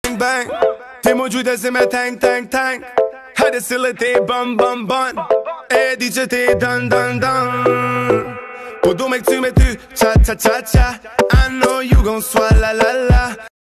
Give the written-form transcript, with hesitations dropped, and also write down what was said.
bang. Ti موجودة زي ما تانك تانك تانك. هذا سلتي bum bum bun. dice ti dun dun dun. Pour du mec tu mets tu cha cha cha cha. I know you gon' swallow la la.